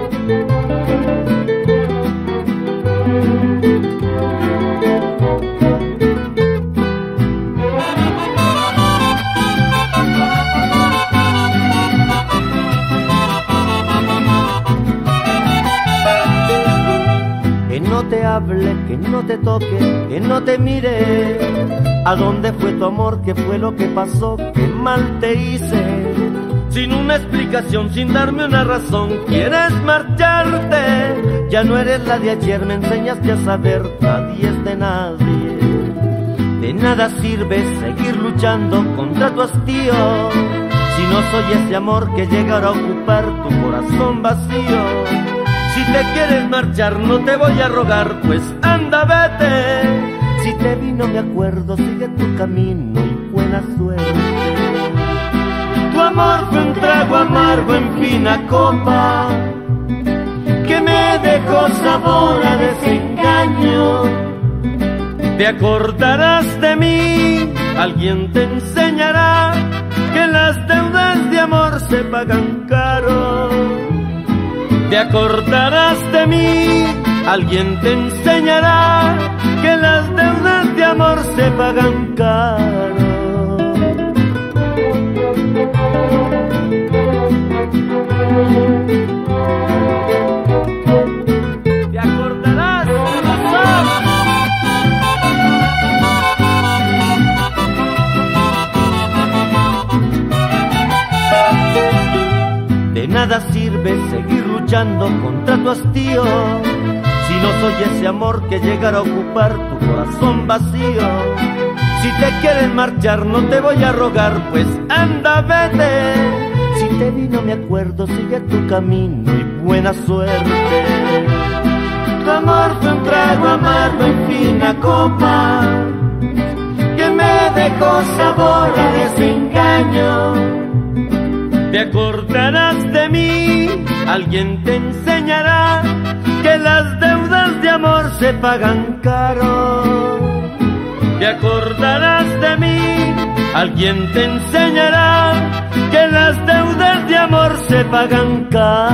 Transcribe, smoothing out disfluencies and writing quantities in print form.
Que no te hable, que no te toque, que no te mire. ¿A dónde fue tu amor? ¿Qué fue lo que pasó? ¿Qué mal te hice? Sin una explicación, sin darme una razón, quieres marcharte. Ya no eres la de ayer, me enseñaste a saber, nadie es de nadie. De nada sirve seguir luchando contra tu hastío, si no soy ese amor que llegará a ocupar tu corazón vacío. Si te quieres marchar no te voy a rogar, pues anda vete. Si te vi no me acuerdo, sigue tu camino y buena suerte. Tu amor fue un trago amargo en fina copa, que me dejó sabor a desengaño. Te acordarás de mí, alguien te enseñará que las deudas de amor se pagan caro. Te acordarás de mí, alguien te enseñará que las deudas de amor se pagan caro. Te acordarás, de nada sirve seguir luchando contra tu hastío, si no soy ese amor que llegará a ocupar tu corazón vacío. Si te quieres marchar no te voy a rogar, pues anda vete. Si te vi no me acuerdo, sigue tu camino y buena suerte. Tu amor fue un trago amargo en fina copa, que me dejó sabor a desengaño. Te acordarás de mí, alguien te enseñará que las deudas de amor se pagan caro. Te acordarás de mí, alguien te enseñará que las deudas de amor se pagan caro.